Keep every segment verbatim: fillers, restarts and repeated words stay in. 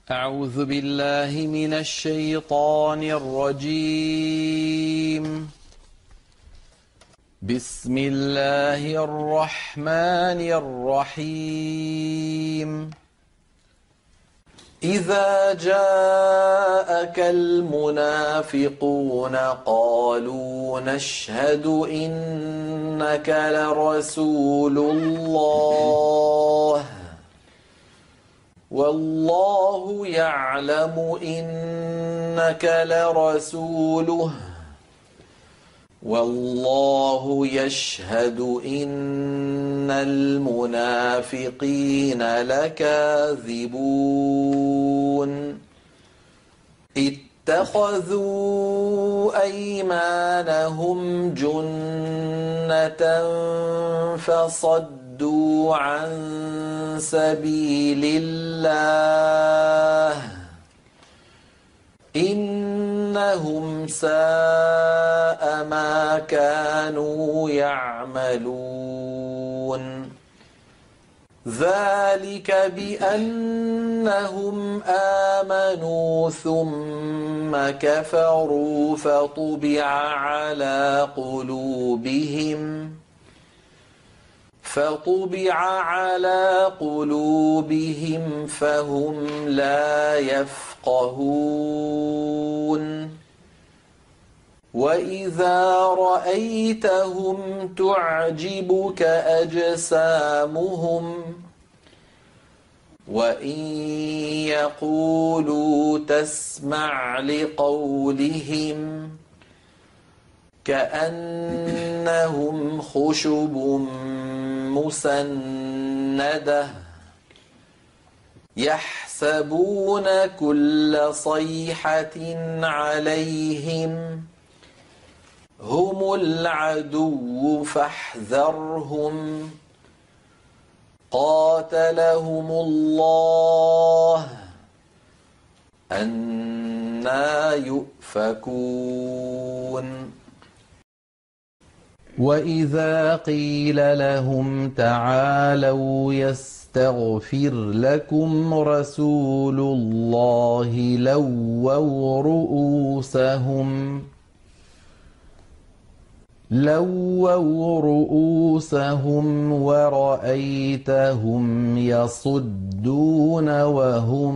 أعوذ بالله من الشيطان الرجيم. بسم الله الرحمن الرحيم. إذا جاءك المنافقون قالوا نشهد إنك لرسول الله والله يعلم إنك لرسوله والله يشهد إن المنافقين لكاذبون اتخذوا أيمانهم جنة فصدوا عن سبيل الله إنهم ساء ما كانوا يعملون ذلك بأنهم آمنوا ثم كفروا فطبع على قلوبهم فطبع على قلوبهم فهم لا يفقهون وإذا رأيتهم تعجبك أجسامهم وإن يقولوا تسمع لقولهم كأنهم خشب مسندة يحسبون كل صيحة عليهم هم العدو فاحذرهم قاتلهم الله أنى يؤفكون وإذا قيل لهم تعالوا يستغفر لكم رسول الله لووا رؤوسهم لووا رؤوسهم ورأيتهم يصدون وهم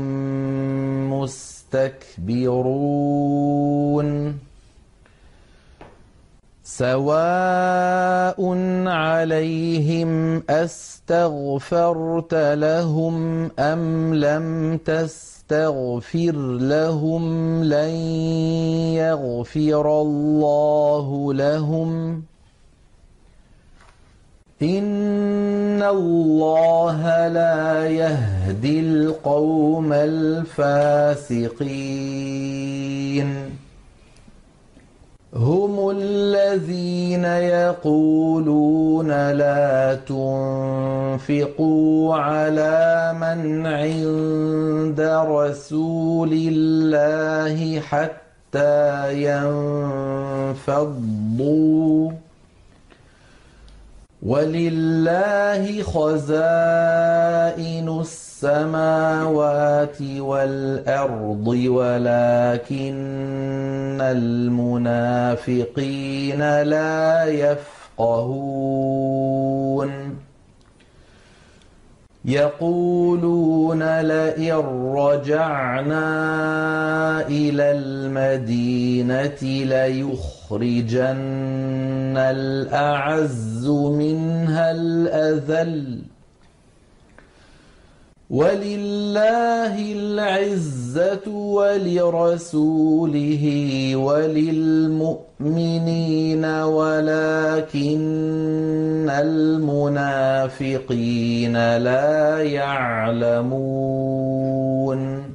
مستكبرون سواء عليهم أستغفرت لهم أم لم تستغفر لهم لن يغفر الله لهم إن الله لا يهدي القوم الفاسقين هم الذين يقولون لا تنفقوا على من عند رسول الله حتى ينفضوا ولله خزائن السماوات والأرض ولكن المنافقين لا يفقهون يقولون لئن رجعنا إلى المدينة ليخرجن الأعز منها الأذل ولله العزة ولرسوله وللمؤمنين ولكن المنافقين لا يعلمون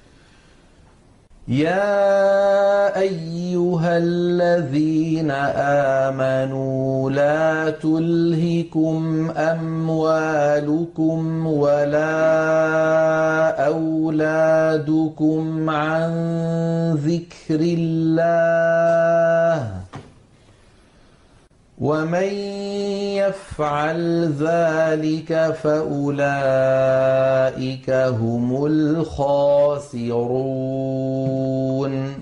يا أيها الذين آمنوا لا تلهكم أموالكم ولا أولادكم عن ذكر الله ومن يفعل ذلك فأولئك هم الخاسرون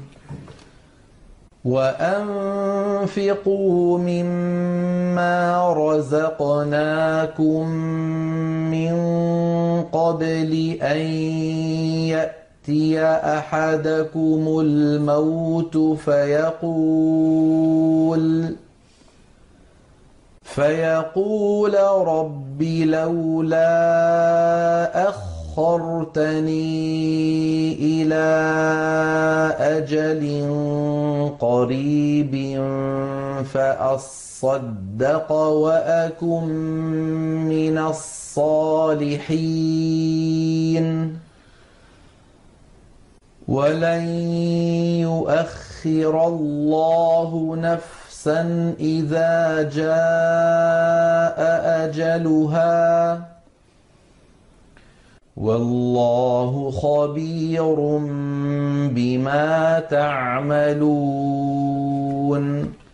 وأنفقوا مما رزقناكم من قبل أن يأتي أحدكم الموت فيقول فيقول رب لولا أخرتني إلى أجل قريب فأصدق وأكن من الصالحين ولن يؤخر الله نفسا إذا جاء أجلها والله خبير بما تعملون